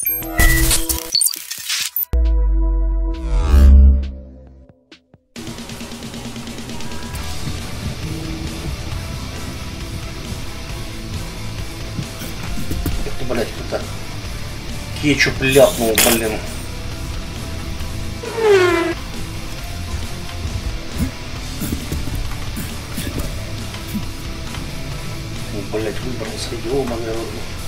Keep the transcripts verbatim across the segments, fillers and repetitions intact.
Блять, кто-то кетчуп ляпнул, блин. Блять, выбрался, ёбаный рот.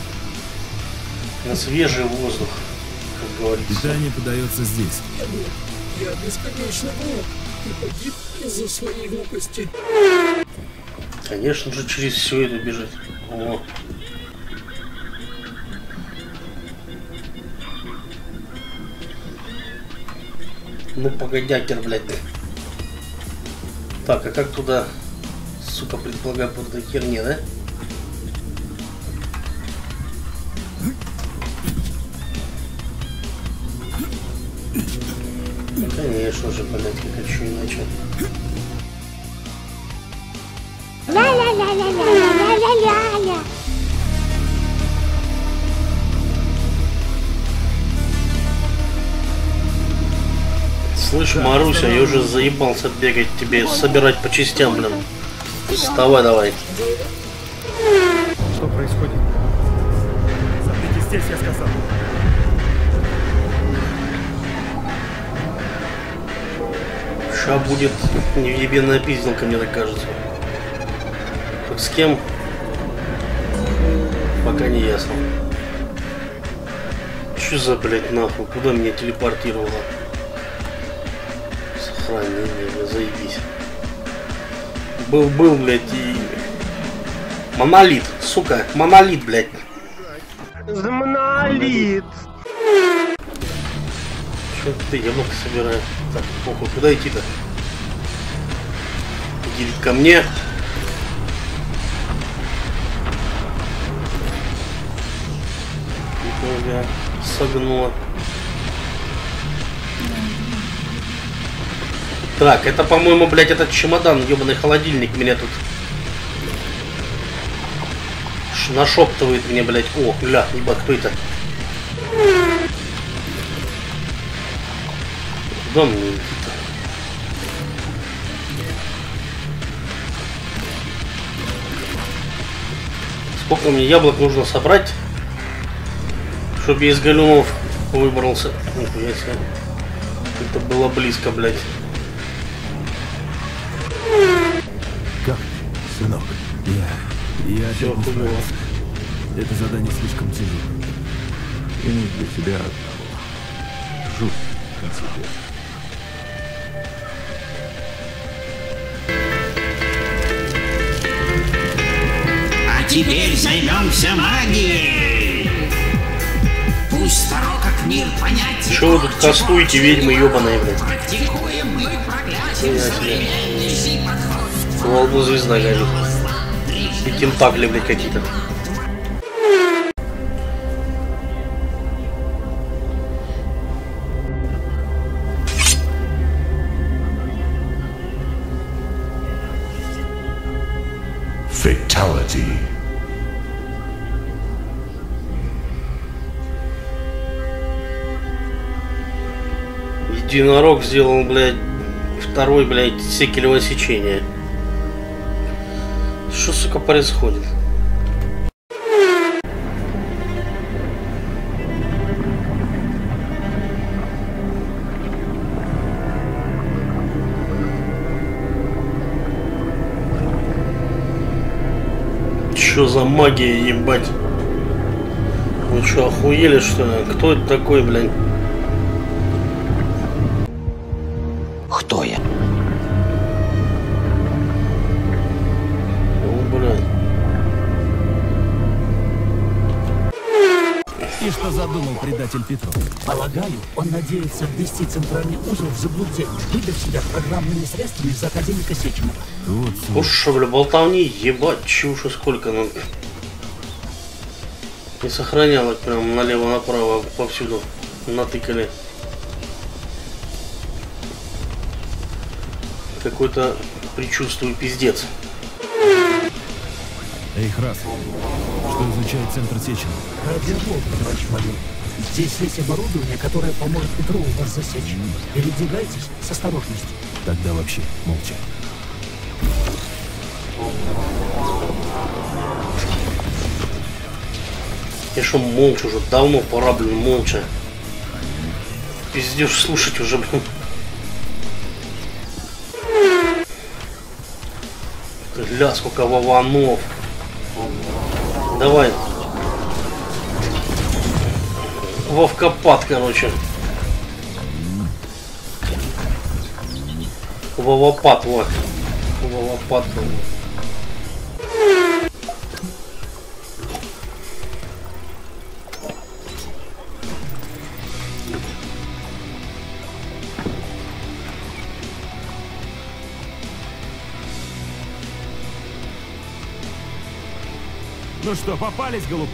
На свежий воздух, как говорится. Питание подается здесь. Я бесконечно глуп и погиб из-за своей глупости. Конечно же, через все это бежит. О. Ну погодякер, блядь. Так, а как туда, сука, предполагаю, по этой херне, да? Ну, конечно же, блядь, как хочу иначе. Ля-ля-ля-ля-ля-ля-ля-ля-ля. Слышь, Маруся, я уже заебался бегать тебе, собирать по частям, блин. Вставай давай. Что происходит? Заприте здесь, я сказал. Ща будет невъебенная пизделка, мне так кажется. Так с кем? Пока не ясно. Что за, блядь, нахуй? Куда меня телепортировало? Сохранение, заебись. Был, был, блядь, и... Монолит, сука, монолит, блядь. Монолит. Чё ты, яблоко собираю? Так, похуй, куда идти-то? Иди ко мне. Нифига, согнула. Так, это, по-моему, блядь, этот чемодан, ебаный холодильник меня тут нашептывает мне, блядь. О, ля, ебать, кто это? Куда мне идти-то? Сколько мне яблок нужно собрать, чтобы я из галюнов выбрался? Нихуя себе. Это было близко, блядь. Как, сынок? Я... Я Все опять не хуёво. справился. Это задание слишком тяжелое. И не для тебя одного. Жутко тебе. А теперь займемся магией. Пусть дорога как мир понятен. Чё вы тут кастуете, ведьмы ебаные, блядь? Практикуем мы проклятие Хуя себе. современнейший подход. Волну звезда горит. И тентакли, блядь, какие-то. Fatality. Единорог сделал, блядь, второй, блядь, секелево сечение. Что, сука, происходит? Что за магия, ебать? Вы что, охуели, что ли? Кто это такой, блядь? Кто я? О, блядь. И что задумал предатель Петров? Полагаю, он надеется ввести центральный узел в заблуждение, выдав себя программными средствами из академика Сеченова. Вот, Уж что, бля, болтовни, ебать, чушь сколько надо. Не сохранялось прям налево-направо, повсюду натыкали. Какой-то, предчувствую, пиздец. Эй, Храс, что изучает центр Сеченова? Ради бога, товарищ майор. Здесь есть оборудование, которое поможет Петрову вас засечь. Передвигайтесь с осторожностью. Тогда вообще молча. Я шо молча уже, давно пора, блин, молча. Пиздешь слушать уже, блин. Ля, сколько вованов. Давай. Вовкопад, короче. Вовопад, вот. Вовопад. Ну что, попались, голубки?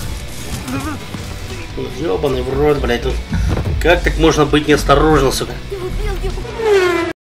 Ёбаный в рот, блядь. Тут как так можно быть неосторожным, сука?